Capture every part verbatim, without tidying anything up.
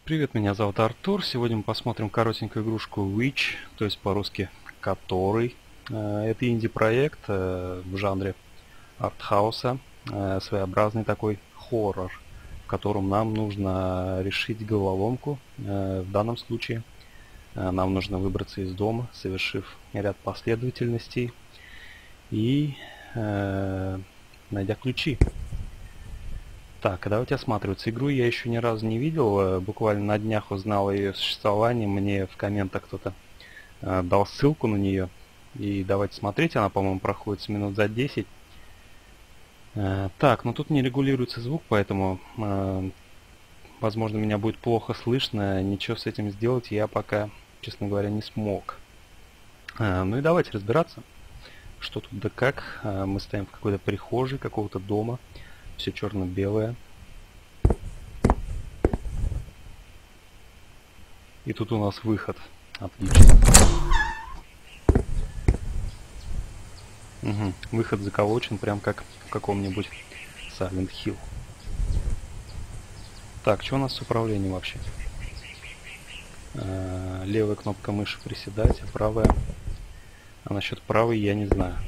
Привет, меня зовут Артур. Сегодня мы посмотрим коротенькую игрушку Which, то есть по-русски который. Э, Это инди-проект э, в жанре артхауса, э, своеобразный такой хоррор, в котором нам нужно решить головоломку. Э, В данном случае э, нам нужно выбраться из дома, совершив ряд последовательностей и э, найдя ключи. Так, а давайте осматриваться. Игру я еще ни разу не видел, э, буквально на днях узнал о ее существовании, мне в комментах кто-то э, дал ссылку на нее. И давайте смотреть, она, по-моему, проходит с минут за десять. Э, так, но тут не регулируется звук, поэтому, э, возможно, меня будет плохо слышно. Ничего с этим сделать я пока, честно говоря, не смог. Э, ну и давайте разбираться, что тут да как. Э, мы стоим в какой-то прихожей какого-то дома, все черно-белое. И тут у нас выход. Отлично. Угу. Выход заколочен, прям как в каком-нибудь Silent Hill. Так, что у нас с управлением вообще? Э-э, левая кнопка мыши приседать, а правая... А насчет правой я не знаю.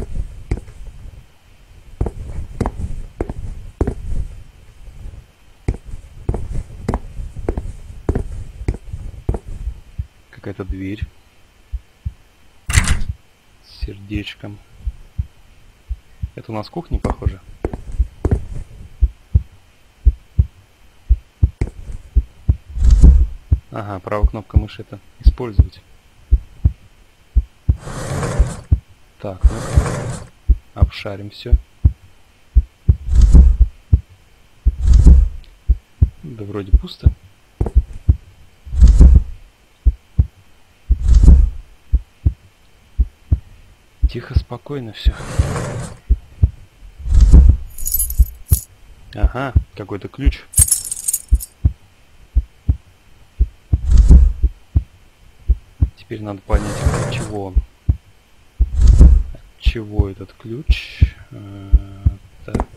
Какая-то дверь. С сердечком. Это у нас кухня, похоже. Ага, правая кнопка мыши это использовать. Так, ну обшарим все. Да вроде пусто. Тихо, спокойно все. Ага, какой-то ключ. Теперь надо понять, от чего он. От чего этот ключ? Э, так.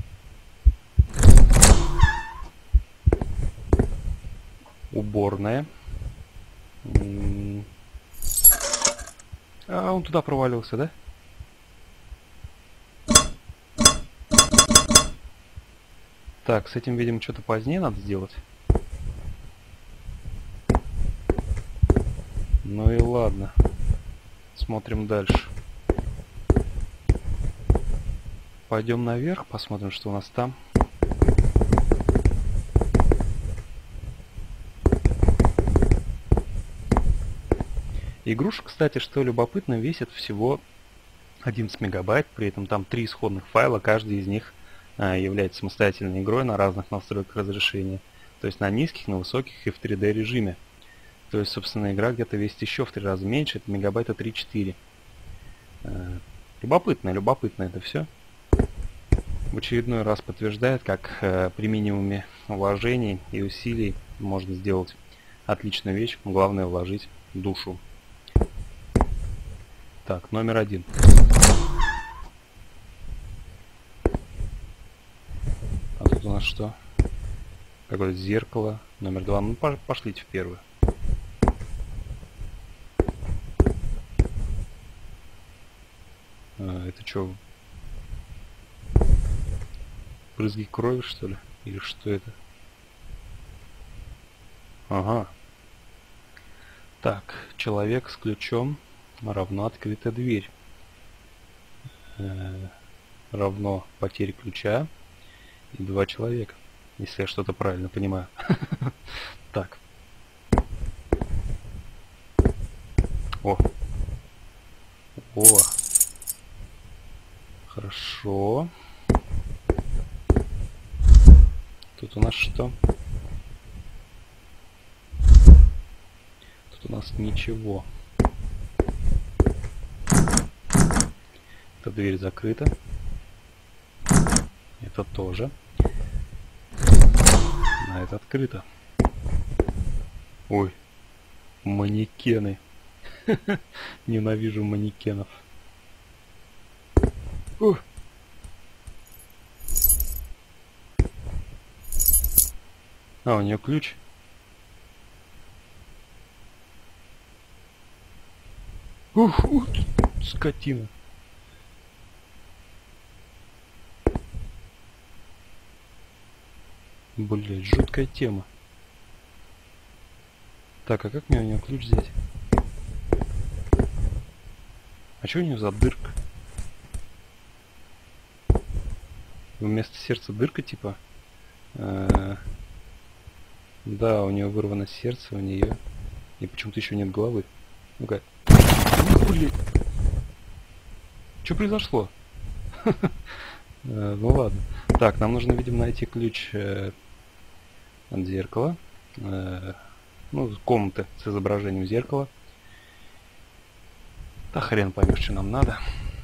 Уборная. М. А, он туда провалился, да? Так, с этим, видимо, что-то позднее надо сделать. Ну и ладно. Смотрим дальше. Пойдем наверх, посмотрим, что у нас там. Игрушка, кстати, что любопытно, весит всего одиннадцать мегабайт, при этом там три исходных файла, каждый из них а, является самостоятельной игрой на разных настройках разрешения. То есть на низких, на высоких и в три дэ режиме. То есть, собственно, игра где-то весит еще в три раза меньше, это мегабайта три-четыре. А, любопытно, любопытно это все. В очередной раз подтверждает, как а, при минимуме вложений и усилий можно сделать отличную вещь. Главное вложить душу. Так, номер один. А тут у нас что? Какое-то зеркало. Номер два. Ну, пошлите в первую. А, это что? Брызги крови, что ли? Или что это? Ага. Так, человек с ключом равно открытая дверь. Э, равно потеря ключа и два человека, если я что-то правильно понимаю. Так. О. О. Хорошо. Тут у нас что? Тут у нас ничего. Эта дверь закрыта. Это тоже. А это открыто. Ой. Манекены. Ненавижу манекенов. Ух. А, у нее ключ. Ух, ух, скотина. Блять, жуткая тема. Так, а как мне у нее ключ взять? А что у нее за дырка? Вместо сердца дырка типа? А, да, у нее вырвано сердце, у нее. И почему-то еще нет головы. Ну-ка. Блин. Что произошло? Ну ладно. Так, нам нужно, видимо, найти ключ от зеркала. Ну, комнаты с изображением зеркала. Да хрен поймешь, что нам надо.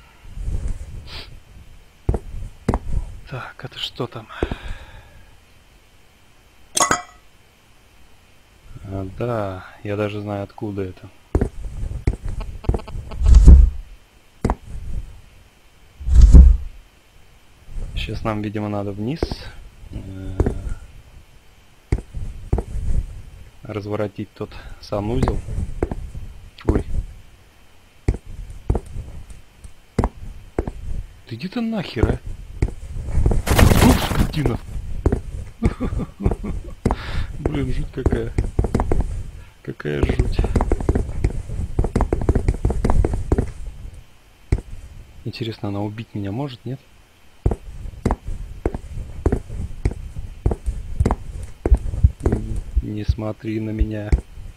Так, это что там? А, да, я даже знаю, откуда это. Сейчас нам, видимо, надо вниз. Разворотить тот санузел. Ой. Ты иди ты нахер, а? Ух, скотина. Блин, жуть какая. Какая жуть. Интересно, она убить меня может, нет? Не смотри на меня.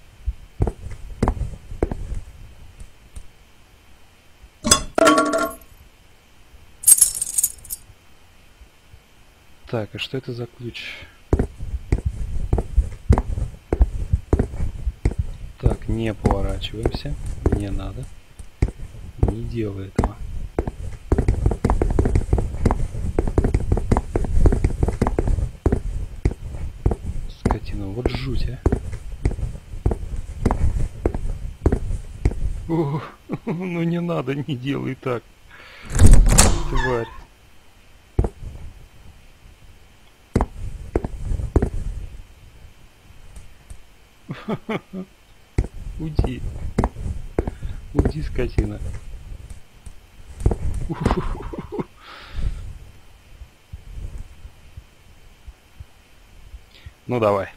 Так, а что это за ключ? Так, не поворачиваемся. Не надо. Не делай этого. Скотина, вот жуть, а. О, ну не надо, не делай так. Тварь. Уйди. Уйди, скотина. Ну давай.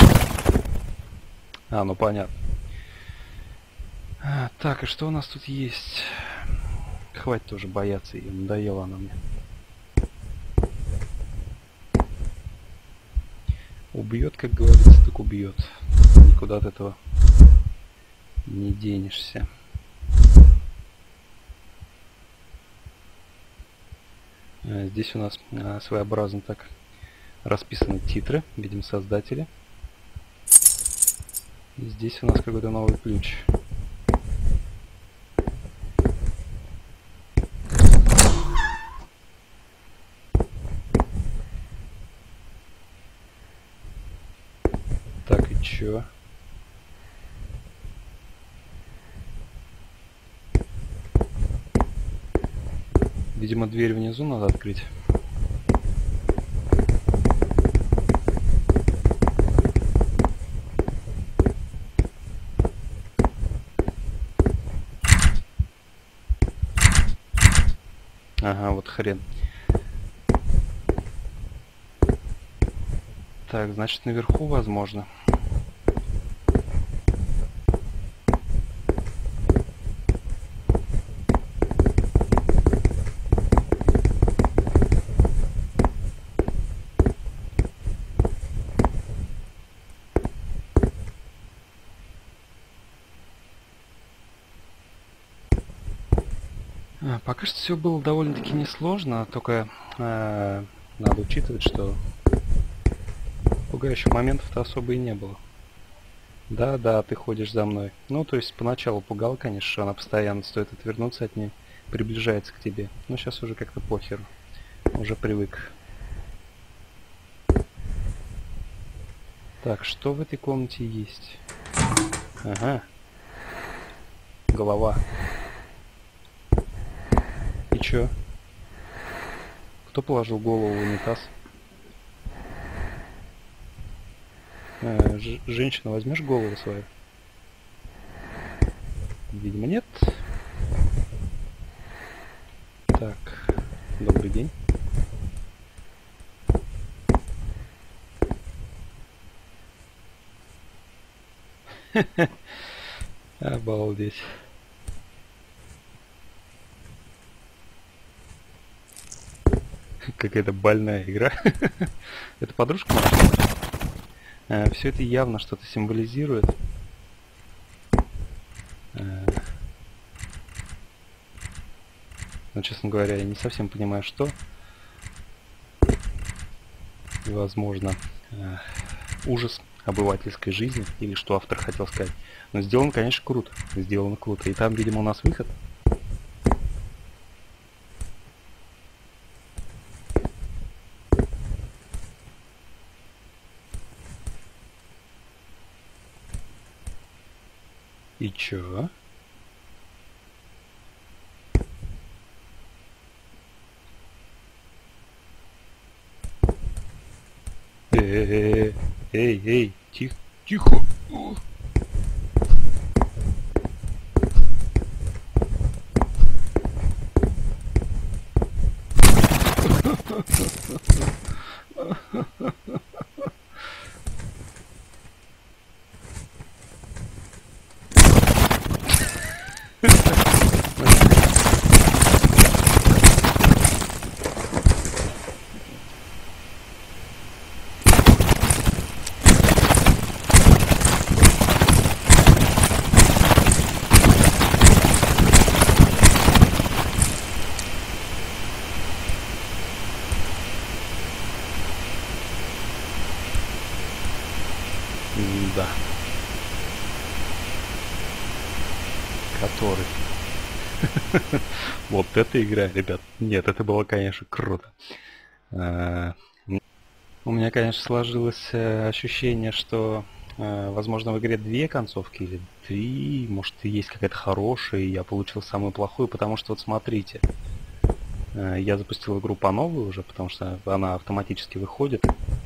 А, ну понятно. А, так, и что у нас тут есть? Хватит тоже бояться ее, надоела она мне. Убьет, как говорится, так убьет. Никуда от этого не денешься. А, здесь у нас а, своеобразно так расписаны титры, видим создатели. И здесь у нас какой-то новый ключ. Так, и чё? Видимо, дверь внизу надо открыть. Ага, вот хрен. Так, значит, наверху возможно. А, пока что все было довольно-таки несложно, только э, надо учитывать, что пугающих моментов-то особо и не было. Да, да, ты ходишь за мной. Ну, то есть поначалу пугал, конечно, что она постоянно, стоит отвернуться от нее, приближается к тебе. Но сейчас уже как-то похеру. Уже привык. Так, что в этой комнате есть? Ага. Голова. И чё? Кто положил голову в унитаз? Э, женщина, возьмешь голову свою? Видимо, нет. Обалдеть. Какая-то больная игра. Это подружка наша? Все это явно что-то символизирует. Но, честно говоря, я не совсем понимаю, что. Возможно, ужас обывательской жизни, или что автор хотел сказать. Но сделано, конечно, круто. Сделано круто. И там, видимо, у нас выход. И чё? Эй, эй, эй, тихо, тихо. Да. Который. Вот эта игра, ребят. Нет, это было, конечно, круто. У меня, конечно, сложилось ощущение, что, возможно, в игре две концовки или три, может, и есть какая-то хорошая, и я получил самую плохую, потому что, вот смотрите, я запустил игру по новой уже, потому что она автоматически выходит.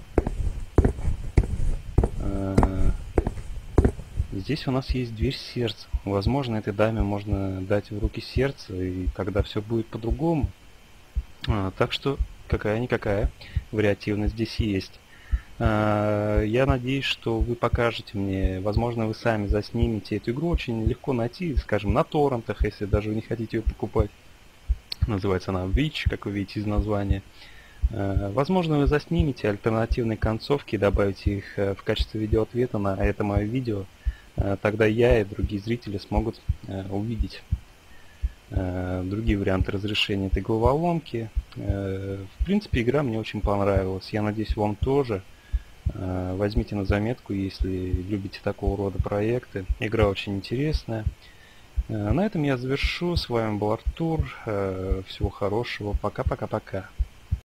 Здесь у нас есть дверь сердца. Возможно, этой даме можно дать в руки сердце, и тогда все будет по-другому. А, так что, какая-никакая вариативность здесь есть. А, я надеюсь, что вы покажете мне, возможно, вы сами заснимете эту игру. Очень легко найти, скажем, на торрентах, если даже вы не хотите ее покупать. Называется она Witch, как вы видите из названия. А, возможно, вы заснимете альтернативные концовки и добавите их в качестве видеоответа на это мое видео. Тогда я и другие зрители смогут э, увидеть э, другие варианты разрешения этой головоломки. Э, в принципе, игра мне очень понравилась. Я надеюсь, вам тоже. Э, возьмите на заметку, если любите такого рода проекты. Игра очень интересная. Э, на этом я завершу. С вами был Артур. Э, всего хорошего. Пока-пока-пока.